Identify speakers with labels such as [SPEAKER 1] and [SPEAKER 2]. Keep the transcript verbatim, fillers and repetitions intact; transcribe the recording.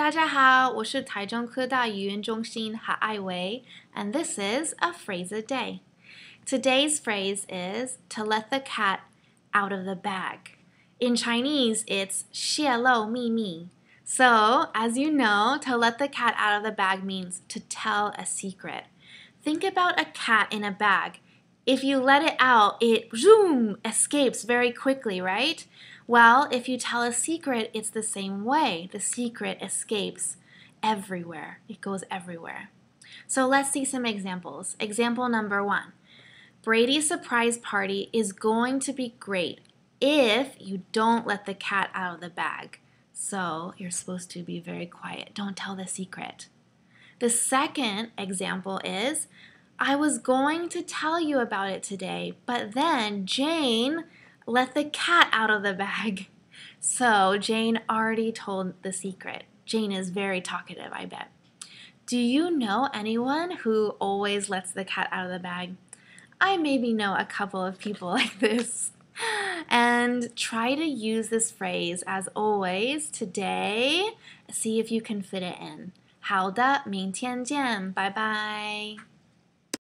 [SPEAKER 1] 大家好，我是台中科大语言中心海爱薇 and this is a phrase a day. Today's phrase is to let the cat out of the bag. In Chinese, it's 泄露秘密. So, as you know, to let the cat out of the bag means to tell a secret. Think about a cat in a bag. If you let it out, it zoom escapes very quickly, right? Well, if you tell a secret, it's the same way. The secret escapes everywhere. It goes everywhere. So let's see some examples. Example number one. Brady's surprise party is going to be great if you don't let the cat out of the bag. So you're supposed to be very quiet. Don't tell the secret. The second example is, I was going to tell you about it today, but then Jane let the cat out of the bag. So Jane already told the secret. Jane is very talkative, I bet. Do you know anyone who always lets the cat out of the bag? I maybe know a couple of people like this. And try to use this phrase as always today. See if you can fit it in. 好的，明天见，拜拜。